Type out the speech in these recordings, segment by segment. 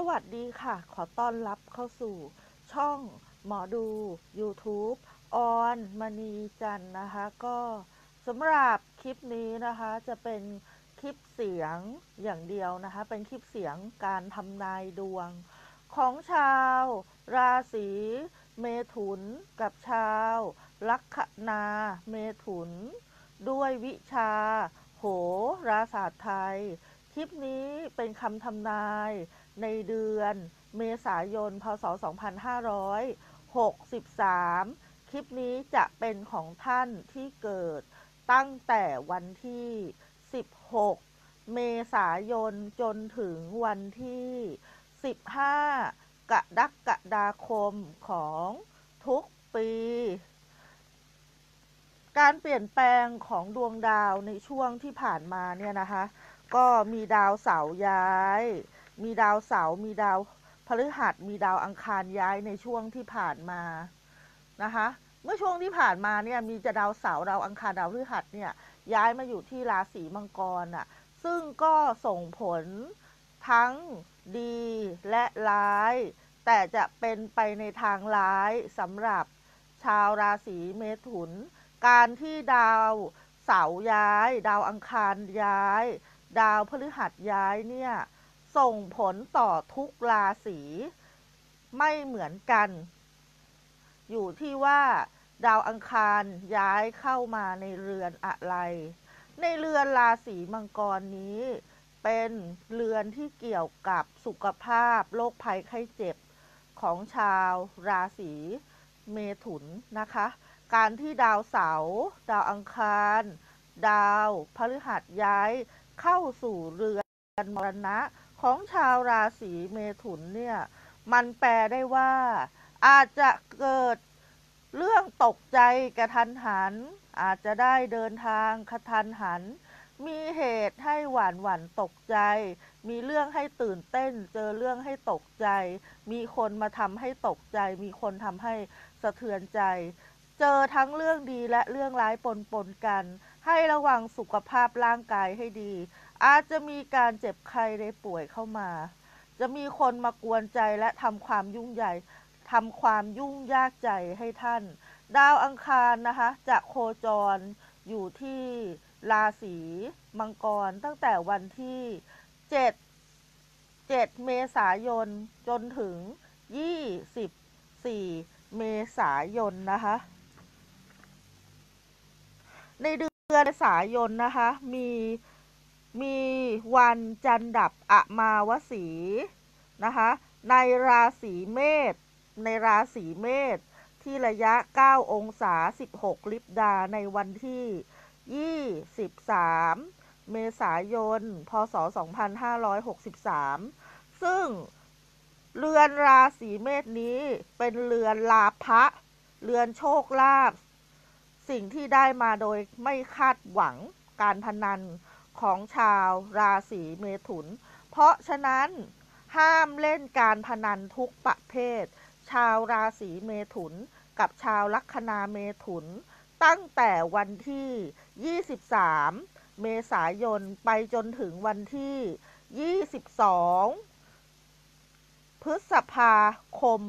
วัสดีค่ะขอต้อนรับเข้าสู่ช่องหมอดู YouTube ออนมณีจันทร์นะคะก็สำหรับคลิปนี้นะคะจะเป็นคลิปเสียงอย่างเดียวนะคะเป็นคลิปเสียงการทำนายดวงของชาวราศีเมถุนกับชาวลัคนาเมถุนด้วยวิชาโหราศาสตร์ไทยคลิปนี้เป็นคำทำนายในเดือนเมษายนพศ2563คลิปนี้จะเป็นของท่านที่เกิดตั้งแต่วันที่16เมษายนจนถึงวันที่15กรกฎาคมของทุกปีการเปลี่ยนแปลงของดวงดาวในช่วงที่ผ่านมาเนี่ยนะคะก็มีดาวเสาร์ย้ายมีดาวเสาร์มีดาวพฤหัสมีดาวอังคารย้ายในช่วงที่ผ่านมานะคะเมื่อช่วงที่ผ่านมาเนี่ยมีจะดาวเสาร์ดาวอังคารดาวพฤหัสเนี่ยย้ายมาอยู่ที่ราศีมังกรอ่ะซึ่งก็ส่งผลทั้งดีและร้ายแต่จะเป็นไปในทางร้ายสำหรับชาวราศีเมถุนการที่ดาวเสาร์ย้ายดาวอังคารย้ายดาวพฤหัสย้ายเนี่ยส่งผลต่อทุกราศีไม่เหมือนกันอยู่ที่ว่าดาวอังคารย้ายเข้ามาในเรือนอะไรในเรือนราศีมังกรนี้เป็นเรือนที่เกี่ยวกับสุขภาพโรคภัยไข้เจ็บของชาวราศีเมถุนนะคะการที่ดาวเสาร์ดาวอังคารดาวพฤหัสย้ายเข้าสู่เรือนมรณะของชาวราศีเมถุนเนี่ยมันแปลได้ว่าอาจจะเกิดเรื่องตกใจกระทันหันอาจจะได้เดินทางกระทันหันมีเหตุให้หวั่นตกใจมีเรื่องให้ตื่นเต้นเจอเรื่องให้ตกใจมีคนมาทำให้ตกใจมีคนทำให้สะเทือนใจเจอทั้งเรื่องดีและเรื่องร้ายปนกันให้ระวังสุขภาพร่างกายให้ดีอาจจะมีการเจ็บไข้ได้ป่วยเข้ามาจะมีคนมากวนใจและทำความยุ่งยากใจให้ท่านดาวอังคารนะคะจะโคจรอยู่ที่ราศีมังกรตั้งแต่วันที่7เมษายนจนถึง24เมษายนนะคะในเดือนเมษายนนะคะมีวันจันทร์ดับอมาวสีนะคะในราศีเมษที่ระยะ9องศา16ลิบดาในวันที่23เมษายนพศ2563ซึ่งเรือนราศีเมษนี้เป็นเรือนลาภะเรือนโชคลาภสิ่งที่ได้มาโดยไม่คาดหวังการพนันของชาวราศีเมถุนเพราะฉะนั้นห้ามเล่นการพนันทุกประเภทชาวราศีเมถุนกับชาวลัคนาเมถุนตั้งแต่วันที่23เมษายนไปจนถึงวันที่22พฤษภาคม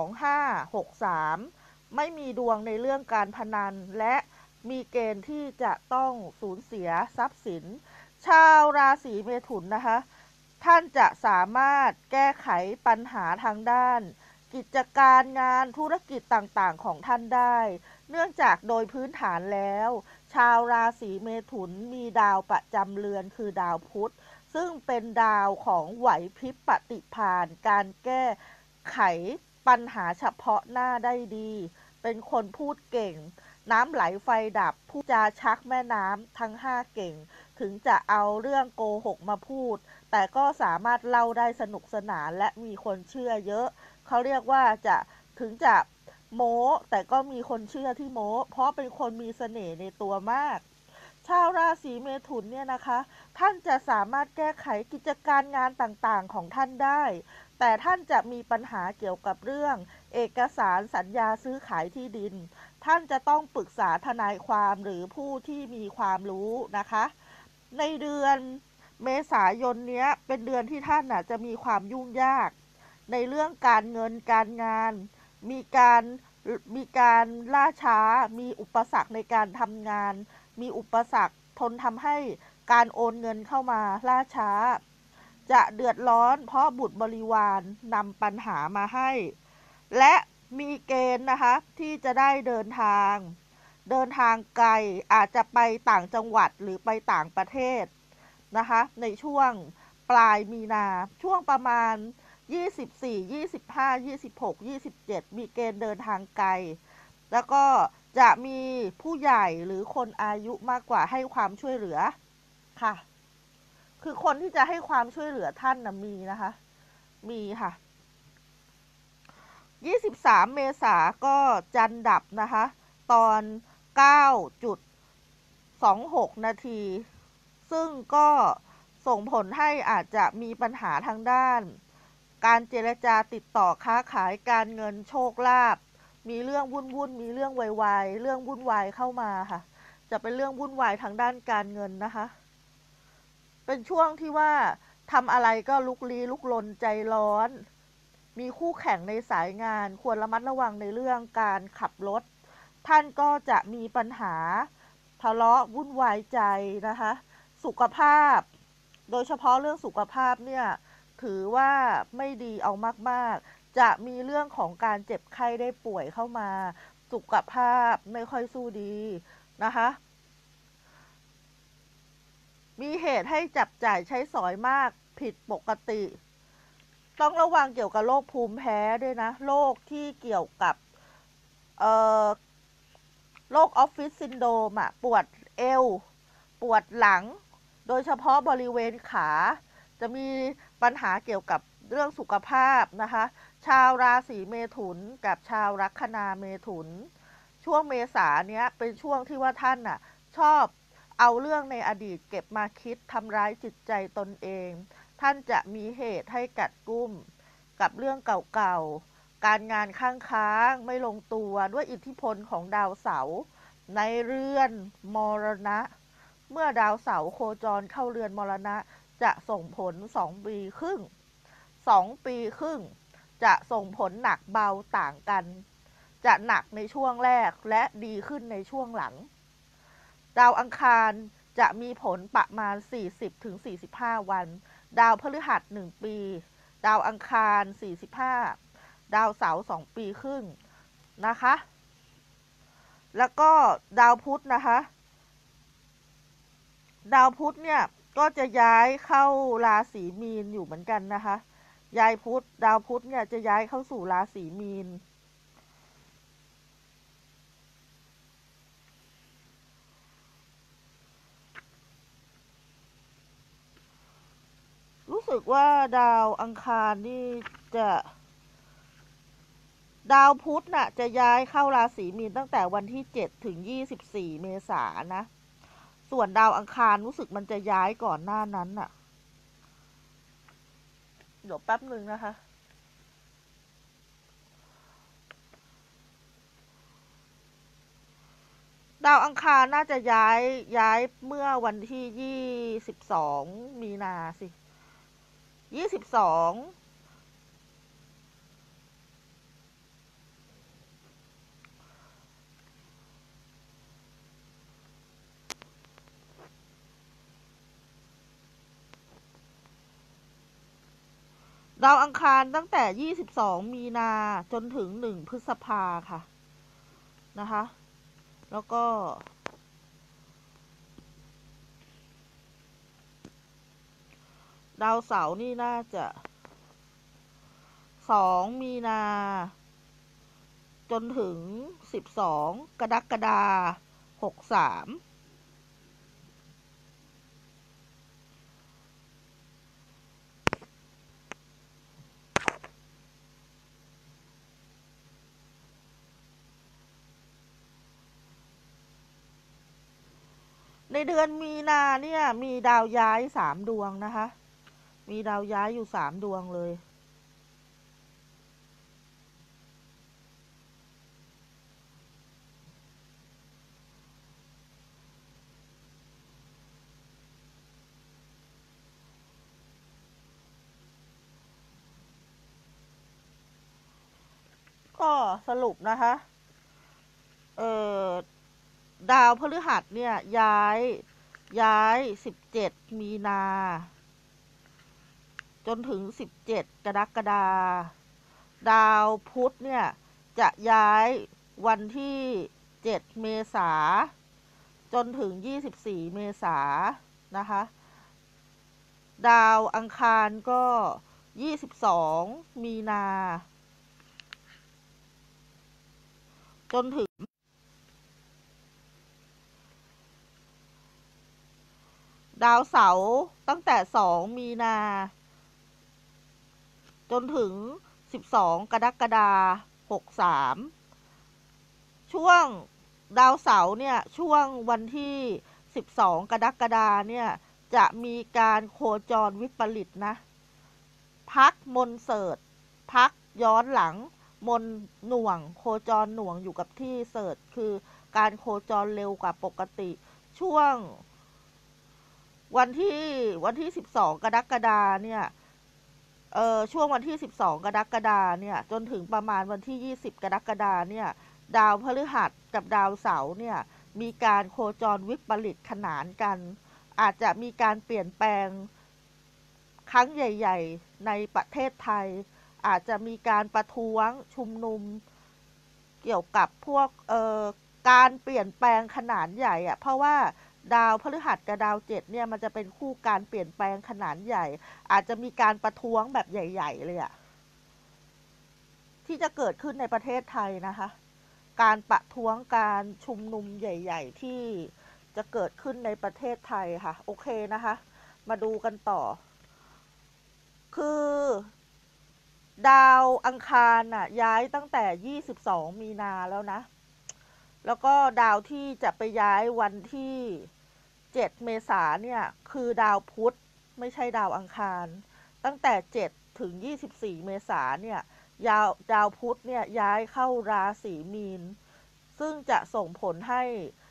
2563ไม่มีดวงในเรื่องการพนันและมีเกณฑ์ที่จะต้องสูญเสียทรัพย์สินชาวราศีเมถุนนะคะท่านจะสามารถแก้ไขปัญหาทางด้านกิจการงานธุรกิจต่างๆของท่านได้เนื่องจากโดยพื้นฐานแล้วชาวราศีเมถุนมีดาวประจำเรือนคือดาวพุธซึ่งเป็นดาวของไหวพริบปฏิภาณการแก้ไขปัญหาเฉพาะหน้าได้ดีเป็นคนพูดเก่งน้ำไหลไฟดับพูดจาชักแม่น้ำทั้ง5เก่งถึงจะเอาเรื่องโกหกมาพูดแต่ก็สามารถเล่าได้สนุกสนานและมีคนเชื่อเยอะเขาเรียกว่าถึงจะโม้แต่ก็มีคนเชื่อที่โม้เพราะเป็นคนมีเสน่ห์ในตัวมากชาวราศีเมถุนเนี่ยนะคะท่านจะสามารถแก้ไขกิจการงานต่างๆของท่านได้แต่ท่านจะมีปัญหาเกี่ยวกับเรื่องเอกสารสัญญาซื้อขายที่ดินท่านจะต้องปรึกษาทนายความหรือผู้ที่มีความรู้นะคะในเดือนเมษายนเนี้ยเป็นเดือนที่ท่านจะมีความยุ่งยากในเรื่องการเงินการงานมีการมีการล่าช้ามีอุปสรรคในการทำงานมีอุปสรรคทำให้การโอนเงินเข้ามาล่าช้าจะเดือดร้อนเพราะบุตรบริวารนำปัญหามาให้และมีเกณฑ์นะคะที่จะได้เดินทางไกลอาจจะไปต่างจังหวัดหรือไปต่างประเทศนะคะในช่วงปลายมีนาช่วงประมาณ24 25 26 27มีเกณฑ์เดินทางไกลแล้วก็จะมีผู้ใหญ่หรือคนอายุมากกว่าให้ความช่วยเหลือค่ะคือคนที่จะให้ความช่วยเหลือท่านนะมีนะคะมีค่ะ23เมษาก็จันดับนะคะตอน9.26 นาทีซึ่งก็ส่งผลให้อาจจะมีปัญหาทางด้านการเจรจาติดต่อค้าขายการเงินโชคลาภมีเรื่องวุ่นมีเรื่องวายเรื่องวุ่นวายเข้ามาค่ะจะเป็นเรื่องวุ่นวายทางด้านการเงินนะคะเป็นช่วงที่ว่าทำอะไรก็ลุกลี้ลุกลนใจร้อนมีคู่แข่งในสายงานควรระมัดระวังในเรื่องการขับรถท่านก็จะมีปัญหาทะเลาะวุ่นวายใจนะคะสุขภาพโดยเฉพาะเรื่องสุขภาพเนี่ยถือว่าไม่ดีเอามากๆจะมีเรื่องของการเจ็บไข้ได้ป่วยเข้ามาสุขภาพไม่ค่อยสู้ดีนะคะมีเหตุให้จับจ่ายใช้สอยมากผิดปกติต้องระวังเกี่ยวกับโรคภูมิแพ้ด้วยนะโรคที่เกี่ยวกับเอ่อโรคออฟฟิศซินโดรมอะปวดเอวปวดหลังโดยเฉพาะบริเวณขาจะมีปัญหาเกี่ยวกับเรื่องสุขภาพนะคะชาวราศีเมถุนกับชาวลัคนาเมถุนช่วงเมษาเนี้ยเป็นช่วงที่ว่าท่านน่ะชอบเอาเรื่องในอดีตเก็บมาคิดทำร้ายจิตใจตนเองท่านจะมีเหตุให้กัดกุ้มกับเรื่องเก่าๆการงานค้างไม่ลงตัวด้วยอิทธิพลของดาวเสาร์ในเรือนมรณะเมื่อดาวเสาร์โคจรเข้าเรือนมรณะจะส่งผล2 ปีครึ่งจะส่งผลหนักเบาต่างกันจะหนักในช่วงแรกและดีขึ้นในช่วงหลังดาวอังคารจะมีผลประมาณ 40-45 วันดาวพฤหัส1 ปีดาวอังคาร45ดาวเสาร์2 ปีครึ่งนะคะแล้วก็ดาวพุธนะคะดาวพุธเนี่ยก็จะย้ายเข้าราศีมีนอยู่เหมือนกันนะคะดาวพุธเนี่ยจะย้ายเข้าสู่ราศีมีนรู้สึกว่าดาวอังคารนี่จะดาวพุธน่ะจะย้ายเข้าราศีมีนตั้งแต่วันที่7 ถึง 24เมษายนนะส่วนดาวอังคารรู้สึกมันจะย้ายก่อนหน้านั้นน่ะเดี๋ยวแป๊บหนึ่งนะคะดาวอังคารน่าจะย้ายเมื่อวันที่22มีนาสิ22ดาวอังคารตั้งแต่22มีนาจนถึง1พฤษภาค่ะนะคะแล้วก็ดาวเสาร์นี่น่าจะ2มีนาจนถึง12กรกฎาคม63ในเดือนมีนาเนี่ยมีดาวย้าย3 ดวงนะคะมีดาวย้ายอยู่3 ดวงเลยก็สรุปนะคะเออดาวพฤหัสเนี่ยย้าย17 มีนาจนถึง17 กรกฎาดาวพุธเนี่ยจะย้ายวันที่7 เมษาจนถึง24 เมษานะคะดาวอังคารก็22 มีนาจนถึงดาวเสาร์ตั้งแต่2 มีนาจนถึง12 กรกฎาคม 63ช่วงดาวเสาร์เนี่ยช่วงวันที่12 กรกฎาคมเนี่ยจะมีการโคจรวิปริตนะพักมนเสิร์ชพักย้อนหลังมนหน่วงโคจรหน่วงอยู่กับที่เสิร์ชคือการโคจรเร็วกว่าปกติช่วงวันที่12 กรกฎาคมเนี่ยช่วงวันที่12 กรกฎาคมเนี่ยจนถึงประมาณวันที่20 กรกฎาคมเนี่ยดาวพฤหัสกับดาวเสาร์เนี่ยมีการโคจรวิปริตขนานกันอาจจะมีการเปลี่ยนแปลงครั้งใหญ่ๆในประเทศไทยอาจจะมีการประท้วงชุมนุมเกี่ยวกับพวกการเปลี่ยนแปลงขนาดใหญ่อะเพราะว่าดาวพฤหัสกับดาวเจ็ดเนี่ยมันจะเป็นคู่การเปลี่ยนแปลงขนาดใหญ่อาจจะมีการประท้วงแบบใหญ่ๆเลยอะที่จะเกิดขึ้นในประเทศไทยนะคะการประท้วงการชุมนุมใหญ่ๆที่จะเกิดขึ้นในประเทศไทยค่ะโอเคนะคะมาดูกันต่อคือดาวอังคารน่ะย้ายตั้งแต่22 มีนาแล้วนะแล้วก็ดาวที่จะไปย้ายวันที่7 เมษาเนี่ยคือดาวพุธไม่ใช่ดาวอังคารตั้งแต่7 ถึง 24 เมษาเนี่ยดาวพุธเนี่ยย้ายเข้าราศีมีนซึ่งจะส่งผลให้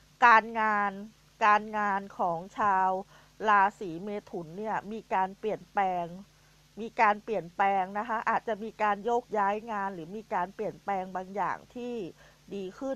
การงานของชาวราศีเมถุนเนี่ยมีการเปลี่ยนแปลงนะคะอาจจะมีการโยกย้ายงานหรือมีการเปลี่ยนแปลงบางอย่างที่ดีขึ้น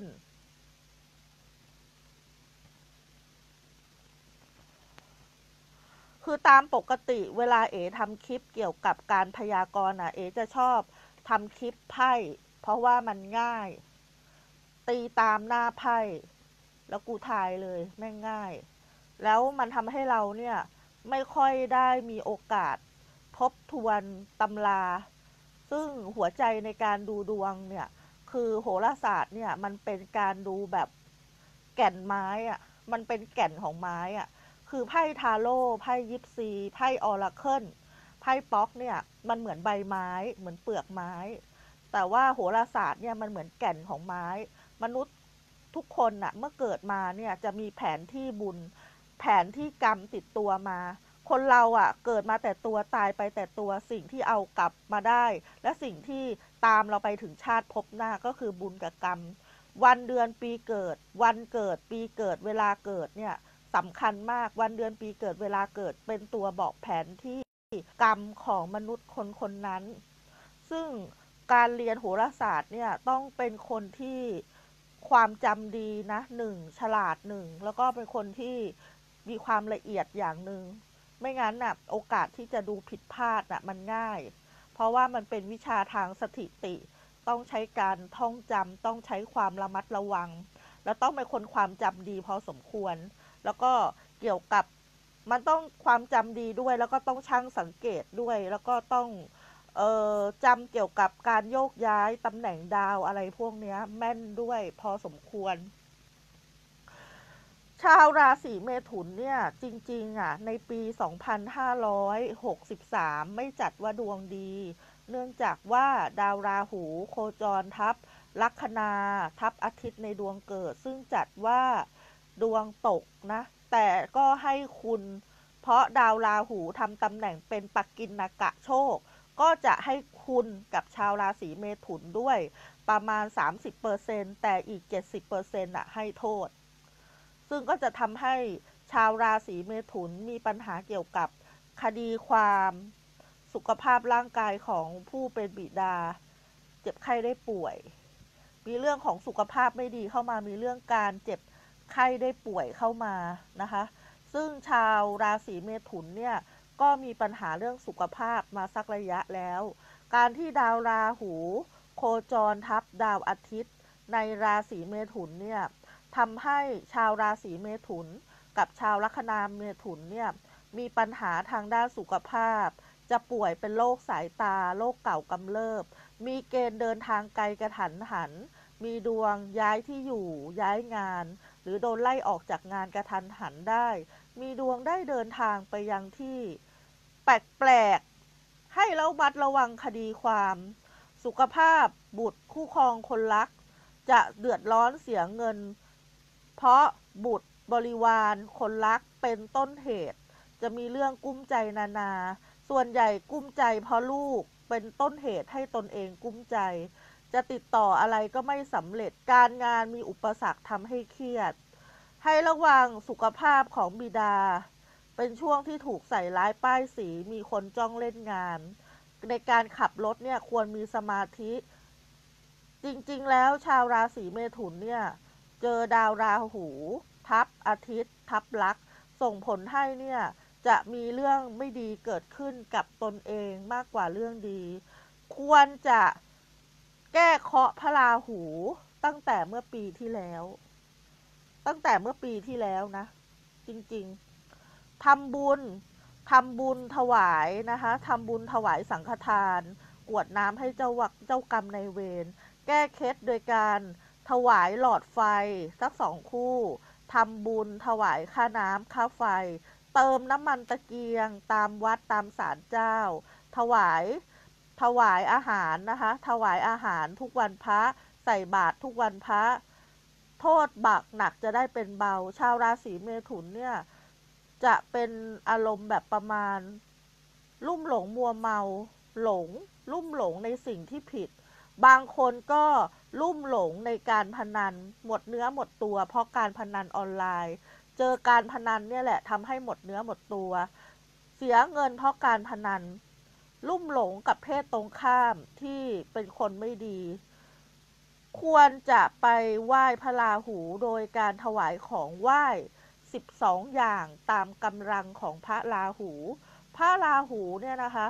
คือตามปกติเวลาเอ๋ทำคลิปเกี่ยวกับการพยากรณ์เอ๋จะชอบทำคลิปไพ่เพราะว่ามันง่ายตีตามหน้าไพ่แล้วกูทายเลยแม่งง่ายแล้วมันทำให้เราเนี่ยไม่ค่อยได้มีโอกาสทบทวนตำราซึ่งหัวใจในการดูดวงเนี่ยคือโหราศาสตร์เนี่ยมันเป็นการดูแบบแก่นไม้อะมันเป็นแก่นของไม้อะคือไพ่ทาโร่ไพ่ยิปซีไพ่ออราเคิลไพ่ป๊อกเนี่ยมันเหมือนใบไม้เหมือนเปลือกไม้แต่ว่าโหราศาสตร์เนี่ยมันเหมือนแก่นของไม้มนุษย์ทุกคนน่ะเมื่อเกิดมาเนี่ยจะมีแผนที่บุญแผนที่กรรมติดตัวมาคนเราอ่ะเกิดมาแต่ตัวตายไปแต่ตัวสิ่งที่เอากลับมาได้และสิ่งที่ตามเราไปถึงชาติภพหน้าก็คือบุญกับกรรมวันเดือนปีเกิดวันเกิดปีเกิดเวลาเกิดเนี่ยสำคัญมากวันเดือนปีเกิดเวลาเกิดเป็นตัวบอกแผนที่กรรมของมนุษย์คนคนนั้นซึ่งการเรียนโหราศาสตร์เนี่ยต้องเป็นคนที่ความจำดีนะหนึ่งฉลาดหนึ่งแล้วก็เป็นคนที่มีความละเอียดอย่างหนึ่งไม่งั้นน่ะโอกาสที่จะดูผิดพลาดน่ะมันง่ายเพราะว่ามันเป็นวิชาทางสถิติต้องใช้การท่องจำต้องใช้ความระมัดระวังแล้วต้องเป็นคนความจำดีพอสมควรแล้วก็เกี่ยวกับมันต้องความจำดีด้วยแล้วก็ต้องช่างสังเกตด้วยแล้วก็ต้องจำเกี่ยวกับการโยกย้ายตำแหน่งดาวอะไรพวกนี้แม่นด้วยพอสมควรชาวราศีเมถุนเนี่ยจริงๆในปี2563ไม่จัดว่าดวงดีเนื่องจากว่าดาวราหูโคจรทับลัคนาทับอาทิตย์ในดวงเกิดซึ่งจัดว่าดวงตกนะแต่ก็ให้คุณเพราะดาวราหูทำตำแหน่งเป็นปักกินกะโชคก็จะให้คุณกับชาวราศีเมถุนด้วยประมาณ 30% แต่อีก 70% ให้โทษซึ่งก็จะทำให้ชาวราศีเมถุนมีปัญหาเกี่ยวกับคดีความสุขภาพร่างกายของผู้เป็นบิดาเจ็บไข้ได้ป่วยมีเรื่องของสุขภาพไม่ดีเข้ามามีเรื่องการเจ็บไข้ได้ป่วยเข้ามานะคะซึ่งชาวราศีเมถุนเนี่ยก็มีปัญหาเรื่องสุขภาพมาสักระยะแล้วการที่ดาวราหูโคจรทับดาวอาทิตย์ในราศีเมถุนเนี่ยทำให้ชาวราศีเมถุนกับชาวลัคนาเมถุนเนี่ยมีปัญหาทางด้านสุขภาพจะป่วยเป็นโรคสายตาโรคเก่ากำเริบมีเกณฑ์เดินทางไกลกระทันหันมีดวงย้ายที่อยู่ย้ายงานหรือโดนไล่ออกจากงานกระทันหันได้มีดวงได้เดินทางไปยังที่แปลกๆให้ระมัดระวังคดีความสุขภาพบุตรคู่ครองคนรักจะเดือดร้อนเสียเงินเพราะบุตรบริวารคนรักเป็นต้นเหตุจะมีเรื่องกุ้มใจนานาส่วนใหญ่กุ้มใจเพราะลูกเป็นต้นเหตุให้ตนเองกุ้มใจจะติดต่ออะไรก็ไม่สำเร็จการงานมีอุปสรรคทำให้เครียดให้ระวังสุขภาพของบิดาเป็นช่วงที่ถูกใส่ร้ายป้ายสีมีคนจ้องเล่นงานในการขับรถเนี่ยควรมีสมาธิจริงๆแล้วชาวราศีเมถุนเนี่ยเจอดาวราหูทับอาทิตย์ทับลัคนาส่งผลให้เนี่ยจะมีเรื่องไม่ดีเกิดขึ้นกับตนเองมากกว่าเรื่องดีควรจะแก้เคราะห์พระราหูตั้งแต่เมื่อปีที่แล้วนะจริงๆทำบุญถวายนะคะทำบุญถวายสังฆทานกรวดน้ำให้เจ้ากรรมนายเวรแก้เคล็ดโดยการถวายหลอดไฟสัก2 คู่ทำบุญถวายค่าน้ำค่าไฟเติมน้ำมันตะเกียงตามวัดตามศาลเจ้าถวายอาหารนะคะถวายอาหารทุกวันพระใส่บาตรทุกวันพระโทษบาปหนักจะได้เป็นเบาชาวราศีเมถุนเนี่ยจะเป็นอารมณ์แบบประมาณลุ่มหลงมัวเมาลุ่มหลงในสิ่งที่ผิดบางคนก็ลุ่มหลงในการพนันหมดเนื้อหมดตัวเพราะการพนันออนไลน์เจอการพนันเนี่ยแหละทำให้หมดเนื้อหมดตัวเสียเงินเพราะการพนันลุ่มหลงกับเพศตรงข้ามที่เป็นคนไม่ดีควรจะไปไหว้พระราหูโดยการถวายของไหว้12 อย่างตามกำลังของพระราหูเนี่ยนะคะ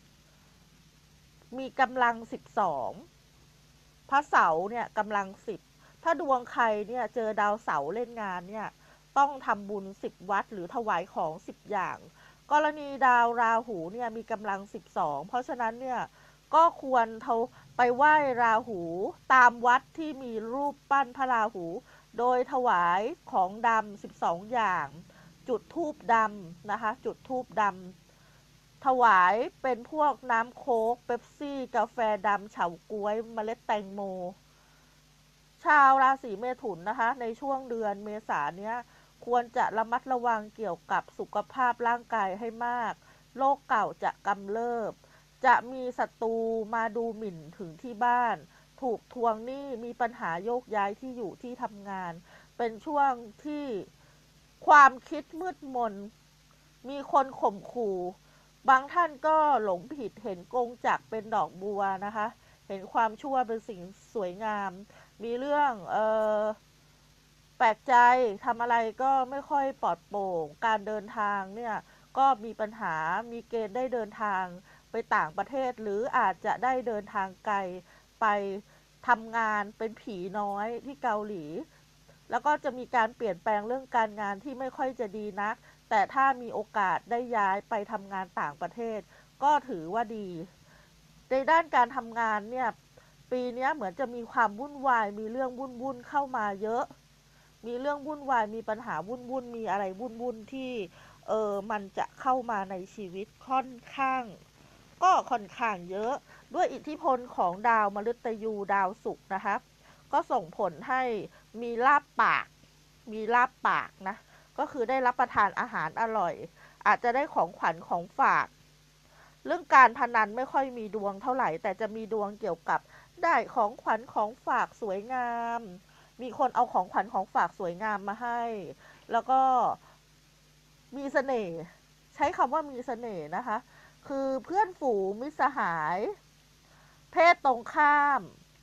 มีกำลัง12พระเสาร์เนี่ยกำลัง10ถ้าดวงใครเนี่ยเจอดาวเสาร์เล่นงานเนี่ยต้องทำบุญ10 วัดหรือถวายของ10 อย่างกรณีดาวราหูเนี่ยมีกำลัง12เพราะฉะนั้นเนี่ยก็ควรไปไหว้ราหูตามวัดที่มีรูปปั้นพระราหูโดยถวายของดำ12 อย่างจุดธูปดำนะคะจุดธูปดำถวายเป็นพวกน้ำโค้กเป๊ปซี่กาแฟดำเฉาก๊วยเมล็ดแตงโมชาวราศีเมถุนนะคะในช่วงเดือนเมษายนเนี้ยควรจะระมัดระวังเกี่ยวกับสุขภาพร่างกายให้มากโรคเก่าจะกำเริบจะมีศัตรูมาดูหมิ่นถึงที่บ้านถูกทวงหนี้มีปัญหาโยกย้ายที่อยู่ที่ทำงานเป็นช่วงที่ความคิดมืดมนมีคนข่มขู่บางท่านก็หลงผิดเห็นกงจักรเป็นดอกบัวนะคะเห็นความชั่วเป็นสิ่งสวยงามมีเรื่องแปลกใจทำอะไรก็ไม่ค่อยปลอดโปร่งการเดินทางเนี่ยก็มีปัญหามีเกณฑ์ได้เดินทางไปต่างประเทศหรืออาจจะได้เดินทางไกลไปทำงานเป็นผีน้อยที่เกาหลีแล้วก็จะมีการเปลี่ยนแปลงเรื่องการงานที่ไม่ค่อยจะดีนักแต่ถ้ามีโอกาสได้ย้ายไปทำงานต่างประเทศก็ถือว่าดีในด้านการทำงานเนี่ยปีนี้เหมือนจะมีความวุ่นวายมีเรื่องวุ่นเข้ามาเยอะมีเรื่องวุ่นวายมีปัญหาวุ่นมีอะไรวุ่นที่มันจะเข้ามาในชีวิตค่อนข้างเยอะด้วยอิทธิพลของดาวมฤตยูดาวศุกร์นะคะก็ส่งผลให้มีลาบปากนะก็คือได้รับประทานอาหารอร่อยอาจจะได้ของขวัญของฝากเรื่องการพนันไม่ค่อยมีดวงเท่าไหร่แต่จะมีดวงเกี่ยวกับได้ของขวัญของฝากสวยงามมีคนเอาของขวัญของฝากสวยงามมาให้แล้วก็มีเสน่ห์ใช้คำว่ามีเสน่ห์นะคะคือเพื่อนฝูงมิตรสหายเพศตรงข้าม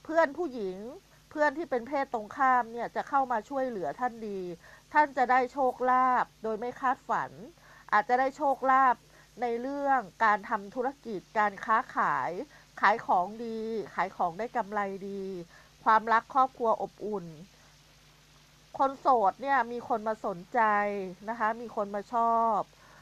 เพื่อนผู้หญิงเพื่อนที่เป็นเพศตรงข้ามเนี่ยจะเข้ามาช่วยเหลือท่านดีท่านจะได้โชคลาภโดยไม่คาดฝันอาจจะได้โชคลาภในเรื่องการทำธุรกิจการค้าขายขายของดีขายของได้กำไรดีความรักครอบครัวอบอุ่นคนโสดเนี่ยมีคนมาสนใจนะคะมีคนมาชอบ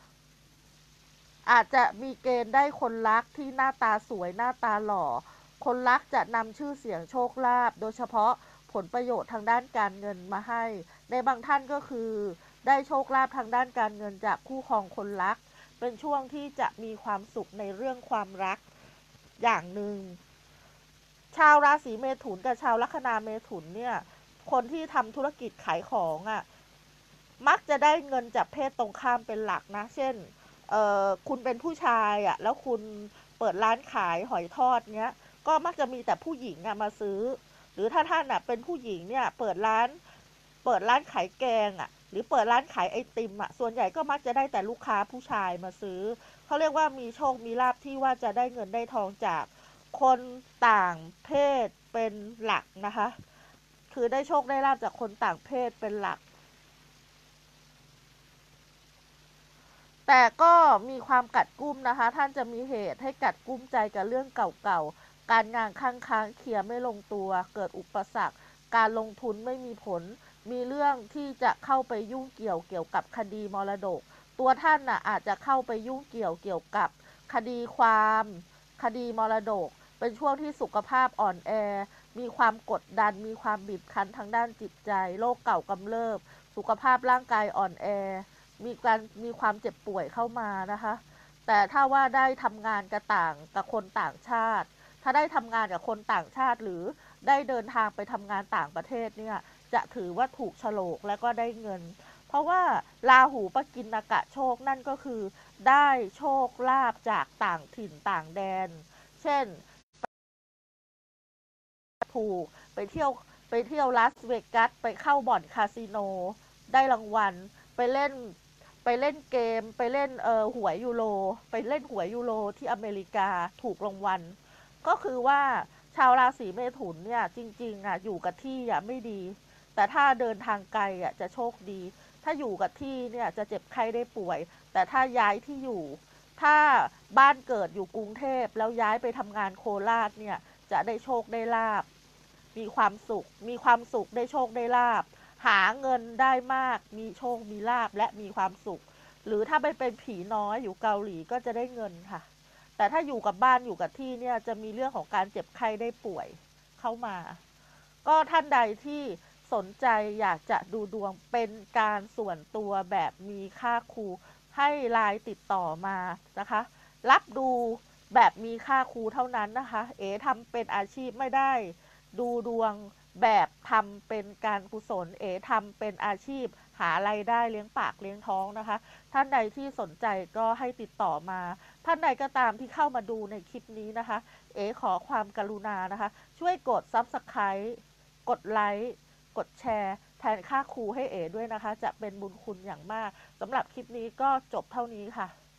อาจจะมีเกณฑ์ได้คนรักที่หน้าตาสวยหน้าตาหล่อคนรักจะนำชื่อเสียงโชคลาภโดยเฉพาะผลประโยชน์ทางด้านการเงินมาให้ในบางท่านก็คือได้โชคลาภทางด้านการเงินจากคู่ครองคนรักเป็นช่วงที่จะมีความสุขในเรื่องความรักอย่างหนึ่งชาวราศีเมถุนกับชาวลัคนาเมถุนเนี่ยคนที่ทำธุรกิจขายของอ่ะมักจะได้เงินจากเพศตรงข้ามเป็นหลักนะเช่นคุณเป็นผู้ชายอ่ะแล้วคุณเปิดร้านขายหอยทอดเนี้ยก็มักจะมีแต่ผู้หญิงอ่ะมาซื้อหรือถ้าท่านอ่ะเป็นผู้หญิงเนี่ยเปิดร้านขายแกงอ่ะหรือเปิดร้านขายไอติมอ่ะส่วนใหญ่ก็มักจะได้แต่ลูกค้าผู้ชายมาซื้อเขาเรียกว่ามีโชคมีลาภที่ว่าจะได้เงินได้ทองจากคนต่างเพศเป็นหลักนะคะคือได้โชคได้ลาภจากคนต่างเพศเป็นหลัก แต่ก็มีความกัดกุ้มนะคะท่านจะมีเหตุให้กัดกุ้มใจกับเรื่องเก่าๆการงานค้างเคลียร์ไม่ลงตัวเกิดอุปสรรคการลงทุนไม่มีผลมีเรื่องที่จะเข้าไปยุ่งเกี่ยวกับคดีมรดกตัวท่านน่ะอาจจะเข้าไปยุ่งเกี่ยวกับคดีความคดีมรดกเป็นช่วงที่สุขภาพอ่อนแอมีความกดดันมีความบีบคั้นทางด้านจิตใจโรคเก่ากำเริบสุขภาพร่างกายอ่อนแอ มีความเจ็บป่วยเข้ามานะคะแต่ถ้าว่าได้ทำงานกับคนต่างชาติถ้าได้ทำงานกับคนต่างชาติหรือได้เดินทางไปทำงานต่างประเทศเนี่ยจะถือว่าถูกโฉลกและก็ได้เงินเพราะว่าราหูปกิณกะโชคนั่นก็คือได้โชคลาภจากต่างถิ่นต่างแดนเช่นถูกไปเที่ยวลาสเวกัสไปเข้าบ่อนคาสิโนได้รางวัลไปเล่น ไปเล่นเกมไปเล่นหวยยูโรไปเล่นหวยยูโรที่อเมริกาถูกรางวัลก็คือว่าชาวราศีเมถุนเนี่ยจริงๆอ่ะอยู่กับที่อ่ะไม่ดีแต่ถ้าเดินทางไกลอ่ะจะโชคดีถ้าอยู่กับที่เนี่ยจะเจ็บไข้ได้ป่วยแต่ถ้าย้ายที่อยู่ถ้าบ้านเกิดอยู่กรุงเทพแล้วย้ายไปทำงานโคราชเนี่ยจะได้โชคได้ลาบมีความสุขได้โชคได้ลาบ หาเงินได้มากมีโชคมีลาภและมีความสุขหรือถ้าไปเป็นผีน้อยอยู่เกาหลีก็จะได้เงินค่ะแต่ถ้าอยู่กับบ้านอยู่กับที่เนี่ยจะมีเรื่องของการเจ็บไข้ได้ป่วยเข้ามาก็ท่านใดที่สนใจอยากจะดูดวงเป็นการส่วนตัวแบบมีค่าครูให้ไลน์ติดต่อมานะคะรับดูแบบมีค่าครูเท่านั้นนะคะเอ๋ทำเป็นอาชีพไม่ได้ดูดวง แบบทำเป็นการกุศลเอ๋ทำเป็นอาชีพหาไรายได้เลี้ยงปากเลี้ยงท้องนะคะท่านใดที่สนใจก็ให้ติดต่อมาท่านใดก็ตามที่เข้ามาดูในคลิปนี้นะคะเอ๋ขอความกรุณานะคะช่วยกด Subscribe กดไลค์กดแชร์แทนค่าครูให้เอ๋ด้วยนะคะจะเป็นบุญคุณอย่างมากสำหรับคลิปนี้ก็จบเท่านี้ค่ะ